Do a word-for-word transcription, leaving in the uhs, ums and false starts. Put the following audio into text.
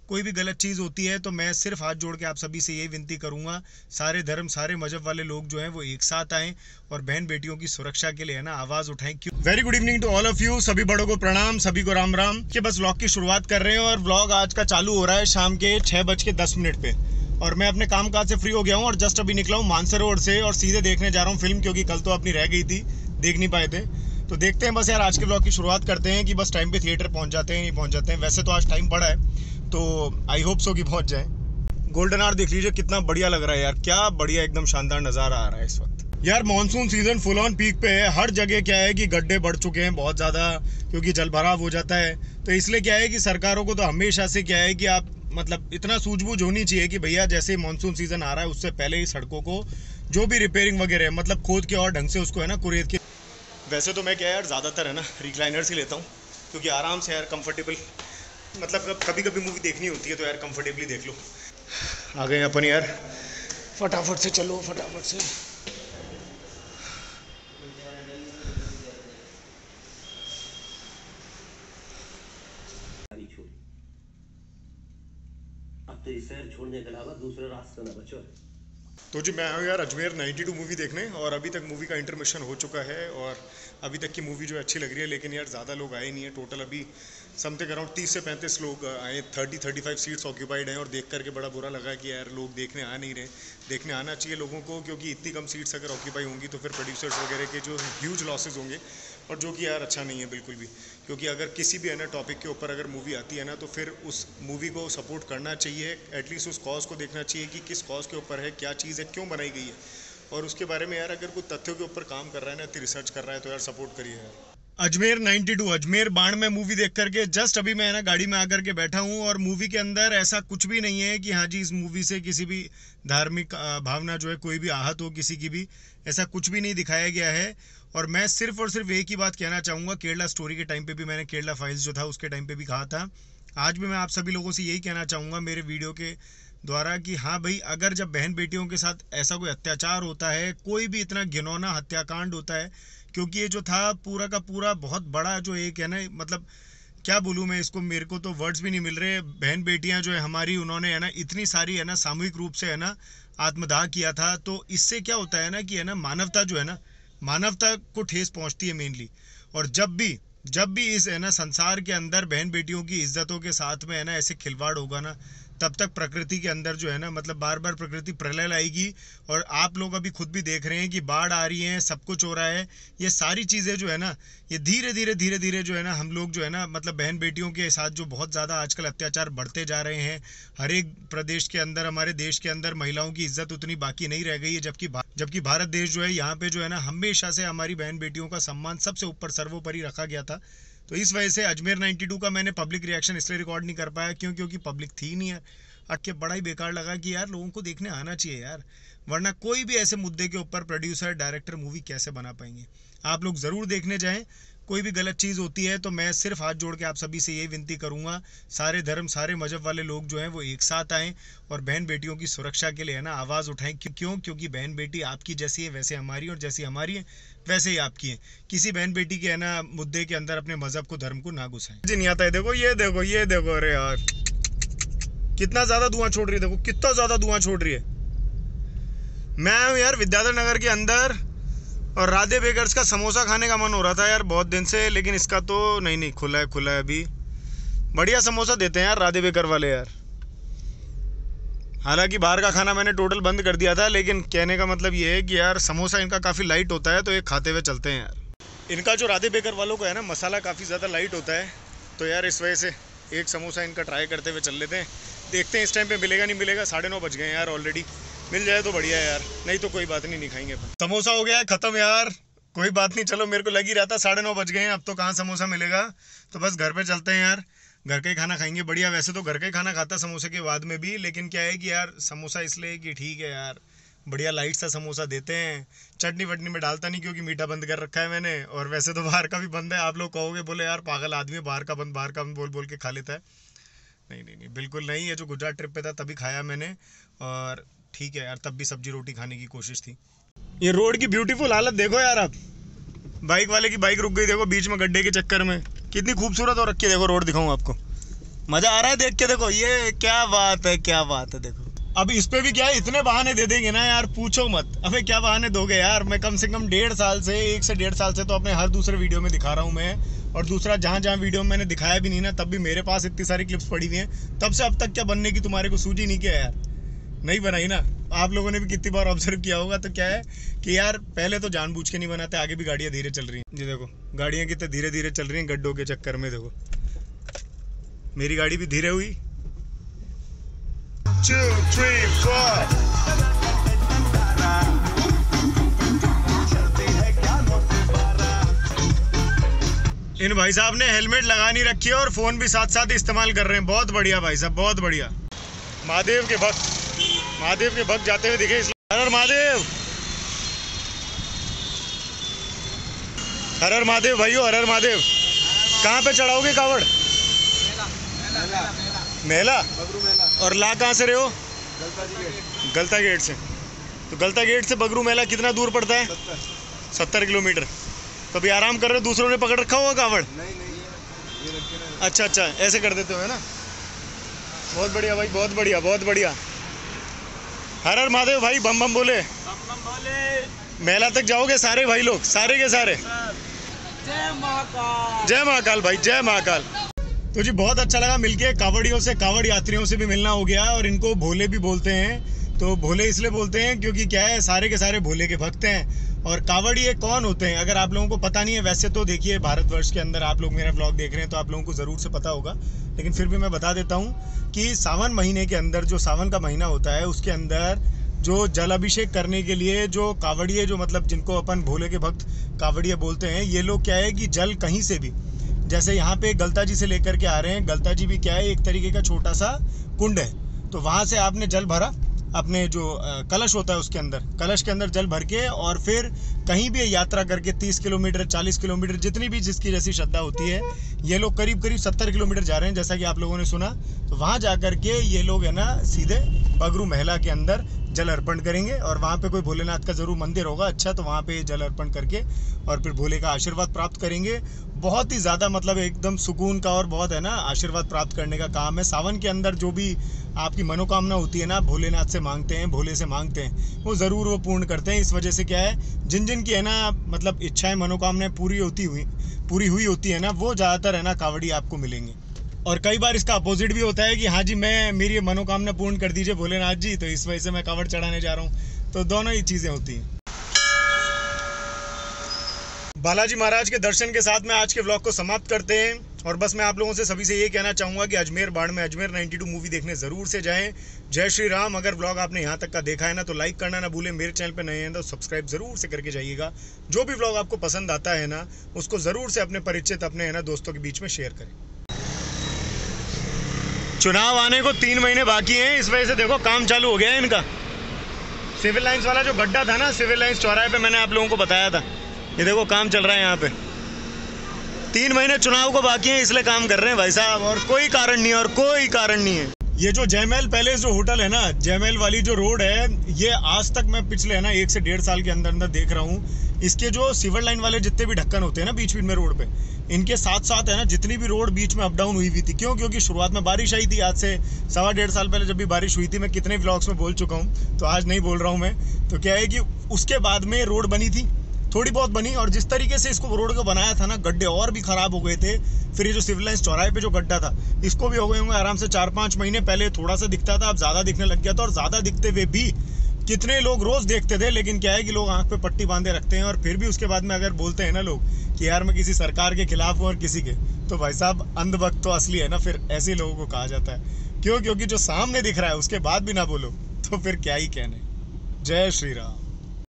कोई भी गलत चीज़ होती है तो मैं सिर्फ हाथ जोड़ के आप सभी से यही विनती करूंगा, सारे धर्म सारे मजहब वाले लोग जो हैं वो एक साथ आएँ और बहन बेटियों की सुरक्षा के लिए है ना आवाज़ उठाएं। क्यों very good evening to all of you, सभी बड़ों को प्रणाम, सभी को राम राम। के बस व्लॉग की शुरुआत कर रहे हैं और व्लॉग आज का चालू हो रहा है शाम के छः बज के दस मिनट पे और मैं अपने काम काज से फ्री हो गया हूँ और जस्ट अभी निकला हूँ मानसर रोड से और सीधे देखने जा रहा हूँ फिल्म, क्योंकि कल तो अपनी रह गई थी, देख नहीं पाए थे। तो देखते हैं बस यार, आज के व्लॉग की शुरुआत करते हैं कि बस टाइम पे थिएटर पहुंच जाते हैं नहीं पहुंच जाते हैं। वैसे तो आज टाइम बड़ा है तो आई होप सो कि पहुंच जाए। गोल्डन आवर देख लीजिए कितना बढ़िया लग रहा है यार, क्या बढ़िया एकदम शानदार नज़ारा आ रहा है इस वक्त यार। Monsoon season full on peak पे है, हर जगह क्या है कि गड्ढे बढ़ चुके हैं बहुत ज़्यादा, क्योंकि जल भराव हो जाता है। तो इसलिए क्या है कि सरकारों को तो हमेशा से क्या है कि आप मतलब इतना सूझबूझ होनी चाहिए कि भैया जैसे मानसून सीजन आ रहा है उससे पहले ही सड़कों को जो भी रिपेयरिंग वगैरह है मतलब खोद के और ढंग से उसको है ना कुरेद के। वैसे तो मैं क्या यार ज़्यादातर है ना रिक्लाइनर्स ही लेता हूँ, क्योंकि आराम से यार कंफर्टेबल, मतलब कभी कभी मूवी देखनी होती है तो यार कंफर्टेबली देख लो। आ गए अपन यार, फटाफट से चलो फटाफट से। अब तो शहर छोड़ने के अलावा दूसरा रास्ता ना बचो। तो जी मैं आया हूँ यार अजमेर नाइन्टी टू मूवी देखने और अभी तक मूवी का इंटरमिशन हो चुका है और अभी तक की मूवी जो है अच्छी लग रही है, लेकिन यार ज़्यादा लोग आए नहीं है। टोटल अभी समथिंग अराउंड तीस से पैंतीस लोग आए, thirty thirty five seats occupied हैं और देख करके बड़ा बुरा लगा कि यार लोग देखने आ नहीं रहे। देखने आना चाहिए लोगों को, क्योंकि इतनी कम सीट्स अगर ऑक्यूपाई होंगी तो फिर प्रोड्यूसर्स वगैरह के जो ह्यूज लॉसेज होंगे, और जो कि यार अच्छा नहीं है बिल्कुल भी। क्योंकि अगर किसी भी है ना टॉपिक के ऊपर अगर मूवी आती है ना तो फिर उस मूवी को सपोर्ट करना चाहिए, एटलीस्ट उस कॉज को देखना चाहिए कि किस कॉज के ऊपर है, क्या चीज़ है, क्यों बनाई गई है, और उसके बारे में यार अगर कोई तथ्यों के ऊपर काम कर रहा है ना, रिसर्च कर रहा है तो यार सपोर्ट करिए यार। अजमेर नाइन्टी टू अजमेर बाढ़ में मूवी देख करके जस्ट अभी मैं ना गाड़ी में आकर के बैठा हूँ और मूवी के अंदर ऐसा कुछ भी नहीं है कि हाँ जी इस मूवी से किसी भी धार्मिक भावना जो है कोई भी आहत हो, किसी की भी, ऐसा कुछ भी नहीं दिखाया गया है। और मैं सिर्फ और सिर्फ एक ही बात कहना चाहूँगा, केरला स्टोरी के टाइम पे भी मैंने केरला फाइल्स जो था उसके टाइम पे भी कहा था, आज भी मैं आप सभी लोगों से यही कहना चाहूँगा मेरे वीडियो के द्वारा कि हाँ भाई, अगर जब बहन बेटियों के साथ ऐसा कोई अत्याचार होता है, कोई भी इतना घिनौना हत्याकांड होता है, क्योंकि ये जो था पूरा का पूरा बहुत बड़ा जो एक है ना, मतलब क्या बोलूँ मैं इसको, मेरे को तो वर्ड्स भी नहीं मिल रहे। बहन बेटियां जो है हमारी, उन्होंने है ना इतनी सारी है ना सामूहिक रूप से है ना आत्मदाह किया था। तो इससे क्या होता है ना कि है ना मानवता जो है ना, मानवता को ठेस पहुंचती है मेनली। और जब भी जब भी इस है ना संसार के अंदर बहन बेटियों की इज्जतों के साथ में है ना ऐसे खिलवाड़ होगा ना, तब तक प्रकृति के अंदर जो है ना मतलब बार बार प्रकृति प्रलय लाएगी। और आप लोग अभी खुद भी देख रहे हैं कि बाढ़ आ रही है, सब कुछ हो रहा है, ये सारी चीज़ें जो है ना ये धीरे धीरे धीरे धीरे जो है ना हम लोग जो है ना मतलब बहन बेटियों के साथ जो बहुत ज़्यादा आजकल अत्याचार बढ़ते जा रहे हैं। हर एक प्रदेश के अंदर, हमारे देश के अंदर महिलाओं की इज्जत उतनी बाकी नहीं रह गई है, जबकि जबकि भारत देश जो है यहाँ पे जो है ना हमेशा से हमारी बहन बेटियों का सम्मान सबसे ऊपर सर्वोपरि रखा गया था। तो इस वजह से अजमेर नाइन्टी टू का मैंने पब्लिक रिएक्शन इसलिए रिकॉर्ड नहीं कर पाया क्यों क्योंकि पब्लिक थी नहीं है। अटके बड़ा ही बेकार लगा कि यार लोगों को देखने आना चाहिए यार, वरना कोई भी ऐसे मुद्दे के ऊपर प्रोड्यूसर डायरेक्टर मूवी कैसे बना पाएंगे। आप लोग ज़रूर देखने जाएं। कोई भी गलत चीज़ होती है तो मैं सिर्फ हाथ जोड़ के आप सभी से यही विनती करूंगा, सारे धर्म सारे मजहब वाले लोग जो हैं वो एक साथ आएँ और बहन बेटियों की सुरक्षा के लिए है ना आवाज़ उठाएं। क्यों क्योंकि बहन बेटी आपकी जैसी है वैसे हमारी, और जैसी हमारी है वैसे ही आपकी है। किसी बहन बेटी के है ना मुद्दे के अंदर अपने मजहब को, धर्म को ना घुसाएं। जी नहीं आता है, देखो ये देखो ये देखो, अरे यार कितना ज़्यादा धुआं छोड़ रही है, देखो कितना ज़्यादा धुआं छोड़ रही है। मैं हूँ यार विद्याधर नगर के अंदर और राधे बेकर्स का समोसा खाने का मन हो रहा था यार बहुत दिन से, लेकिन इसका तो नहीं नहीं खुला है खुला है अभी। बढ़िया समोसा देते हैं यार राधे बेकर वाले यार। हालांकि बाहर का खाना मैंने टोटल बंद कर दिया था, लेकिन कहने का मतलब ये है कि यार समोसा इनका काफ़ी लाइट होता है तो ये खाते हुए चलते हैं यार। इनका जो राधे बेकर वालों का है ना मसाला काफ़ी ज़्यादा लाइट होता है, तो यार इस वजह से एक समोसा इनका ट्राई करते हुए चल लेते हैं। देखते हैं इस टाइम पे मिलेगा नहीं मिलेगा। साढ़े नौ बज गए हैं यार ऑलरेडी, मिल जाए तो बढ़िया है यार, नहीं तो कोई बात नहीं, नहीं खाएंगे। समोसा हो गया है ख़त्म यार, कोई बात नहीं। चलो मेरे को लग ही रहा था साढ़े नौ बज गए हैं, अब तो कहाँ समोसा मिलेगा, तो बस घर पे चलते हैं यार, घर का ही खाना खाएंगे बढ़िया। वैसे तो घर का ही खाना खाता समोसे के बाद में भी, लेकिन क्या है कि यार समोसा इसलिए कि ठीक है यार बढ़िया लाइट सा समोसा देते हैं। चटनी वटनी में डालता नहीं क्योंकि मीठा बंद कर रखा है मैंने, और वैसे तो बाहर का भी बंद है। आप लोग कहोगे बोले यार पागल आदमी है, बाहर का बंद बाहर का बंद बोल बोल के खा लेता है। नहीं नहीं नहीं बिल्कुल नहीं, ये जो गुजरात ट्रिप पे था तभी खाया मैंने, और ठीक है यार तब भी सब्जी रोटी खाने की कोशिश थी। ये रोड की ब्यूटीफुल हालत देखो यार, आप बाइक वाले की बाइक रुक गई देखो बीच में गड्ढे के चक्कर में, कितनी खूबसूरत हो रखी है देखो रोड। दिखाऊं आपको, मजा आ रहा है देख के। देखो ये क्या बात है, क्या बात है। देखो अब इस पे भी क्या है, इतने बहाने दे देंगे ना यार, पूछो मत। अबे क्या बहाने दोगे यार। मैं कम से कम डेढ़ साल से एक से डेढ़ साल से तो अपने हर दूसरे वीडियो में दिखा रहा हूँ मैं। और दूसरा जहाँ जहाँ वीडियो में मैंने दिखाया भी नहीं ना, तब भी मेरे पास इतनी सारी क्लिप्स पड़ी हुई हैं। तब से अब तक क्या बनने की तुम्हारे को सूझी नहीं किया यार, नहीं बनाई ना। आप लोगों ने भी कितनी बार ऑब्जर्व किया होगा। तो क्या है कि यार पहले तो जानबूझ के नहीं बनाते, आगे भी गाड़ियाँ धीरे चल रही हैं। जी देखो गाड़ियाँ कितने धीरे धीरे चल रही हैं गड्ढों के चक्कर में। देखो मेरी गाड़ी भी धीरे हुई। Two, three, four. इन भाई साहब ने हेलमेट लगा नहीं रखी है और फोन भी साथ साथ इस्तेमाल कर रहे हैं। बहुत बढ़िया भाई साहब, बहुत बढ़िया। महादेव के भक्त, महादेव के भक्त जाते हुए दिखे। हर हर महादेव, हर हर महादेव भाइयों, हर हर महादेव। कहाँ पे चढ़ाओगे कावड़? मेला। और ला कहाँ से रहे हो? गलता गेट से। तो गलता गेट से बगरू मेला कितना दूर पड़ता है? सत्तर किलोमीटर। कभी आराम कर रहे हो? दूसरों ने पकड़ रखा होगा कावड़? नहीं नहीं, ये रखे। अच्छा अच्छा, ऐसे कर देते हो है ना। बहुत बढ़िया भाई, बहुत बढ़िया, बहुत बढ़िया। हर हर महादेव भाई, बम बम बोले। बम बम बोले। मेला तक जाओगे सारे भाई लोग, सारे के सारे? जय महाकाल, जय महाकाल भाई, जय महाकाल। तो जी बहुत अच्छा लगा मिलके। कावड़ियों से, कावड़ यात्रियों से भी मिलना हो गया। और इनको भोले भी बोलते हैं। तो भोले इसलिए बोलते हैं क्योंकि क्या है, सारे के सारे भोले के भक्त हैं। और कावड़िए कौन होते हैं अगर आप लोगों को पता नहीं है, वैसे तो देखिए भारतवर्ष के अंदर आप लोग मेरा व्लॉग देख रहे हैं तो आप लोगों को ज़रूर से पता होगा, लेकिन फिर भी मैं बता देता हूँ कि सावन महीने के अंदर, जो सावन का महीना होता है उसके अंदर जो जल अभिषेक करने के लिए जो कावड़िए, जो मतलब जिनको अपन भोले के भक्त कावड़िए बोलते हैं, ये लोग क्या है कि जल कहीं से भी, जैसे यहाँ पे गलता जी से लेकर के आ रहे हैं। गलता जी भी क्या है, एक तरीके का छोटा सा कुंड है। तो वहाँ से आपने जल भरा, अपने जो कलश होता है उसके अंदर, कलश के अंदर जल भर के, और फिर कहीं भी यात्रा करके तीस किलोमीटर, चालीस किलोमीटर, जितनी भी जिसकी जैसी श्रद्धा होती है, ये लोग करीब करीब सत्तर किलोमीटर जा रहे हैं जैसा कि आप लोगों ने सुना। तो वहाँ जा कर के ये लोग है ना सीधे बगरू मेला के अंदर जल अर्पण करेंगे। और वहाँ पे कोई भोलेनाथ का ज़रूर मंदिर होगा अच्छा, तो वहाँ पे जल अर्पण करके और फिर भोले का आशीर्वाद प्राप्त करेंगे। बहुत ही ज़्यादा मतलब एकदम सुकून का और बहुत है ना आशीर्वाद प्राप्त करने का काम है। सावन के अंदर जो भी आपकी मनोकामना होती है ना, भोलेनाथ से मांगते हैं, भोले से मांगते हैं, वो ज़रूर वो पूर्ण करते हैं। इस वजह से क्या है, जिन जिन की है ना मतलब इच्छाएं, मनोकामनाएं पूरी होती हुई पूरी हुई होती है ना, वो ज़्यादातर है ना कावड़ी आपको मिलेंगे। और कई बार इसका अपोजिट भी होता है कि हाँ जी मैं मेरी ये मनोकामना पूर्ण कर दीजिए भोलेनाथ जी, तो इस वजह से मैं कावड़ चढ़ाने जा रहा हूँ। तो दोनों ही चीज़ें होती हैं। बालाजी महाराज के दर्शन के साथ में आज के व्लॉग को समाप्त करते हैं। और बस मैं आप लोगों से सभी से ये कहना चाहूँगा कि अजमेर बाड़ में अजमेर बानवे मूवी देखने ज़रूर से जाएं। जय श्री राम। अगर व्लॉग आपने यहाँ तक का देखा है ना तो लाइक करना ना भूलें। मेरे चैनल पे नए हैं तो सब्सक्राइब ज़रूर से करके जाइएगा। जो भी व्लॉग आपको पसंद आता है ना, उसको ज़रूर से अपने परिचित, अपने है ना दोस्तों के बीच में शेयर करें। चुनाव आने को तीन महीने बाकी हैं, इस वजह से देखो काम चालू हो गया है इनका। सिविल लाइंस वाला जो गड्ढा था ना, सिविल लाइंस चौराहे पे, मैंने आप लोगों को बताया था, ये देखो काम चल रहा है यहाँ पे। तीन महीने चुनाव को बाकी हैं, इसलिए काम कर रहे हैं भाई साहब, और कोई कारण नहीं है, और कोई कारण नहीं है। ये जो जयमहल पैलेस जो होटल है ना, जयमहल वाली जो रोड है, ये आज तक मैं पिछले है ना एक से डेढ़ साल के अंदर अंदर देख रहा हूँ। इसके जो सिविल लाइन वाले जितने भी ढक्कन होते हैं ना बीच बीच में रोड पे, इनके साथ साथ है ना जितनी भी रोड बीच में अप डाउन हुई हुई थी। क्यों? क्योंकि शुरुआत में बारिश आई थी। आज से सवा डेढ़ साल पहले जब भी बारिश हुई थी, मैं कितने व्लॉग्स में बोल चुका हूँ, तो आज नहीं बोल रहा हूँ मैं। तो क्या है कि उसके बाद में रोड बनी थी, थोड़ी बहुत बनी, और जिस तरीके से इसको रोड को बनाया था ना, गड्ढे और भी ख़राब हो गए थे। फिर ये जो सिविल लाइन्स चौराहे पे जो गड्ढा था, इसको भी हो गए होंगे आराम से चार पाँच महीने। पहले थोड़ा सा दिखता था, अब ज़्यादा दिखने लग गया था। और ज़्यादा दिखते हुए भी कितने लोग रोज़ देखते थे, लेकिन क्या है कि लोग आंख पे पट्टी बांधे रखते हैं। और फिर भी उसके बाद में अगर बोलते हैं ना लोग कि यार मैं किसी सरकार के खिलाफ हूँ और किसी के, तो भाई साहब अंधभक्त तो असली है ना, फिर ऐसे लोगों को कहा जाता है। क्यों? क्योंकि जो सामने दिख रहा है उसके बाद भी ना बोलो तो फिर क्या ही कहने। जय श्री राम।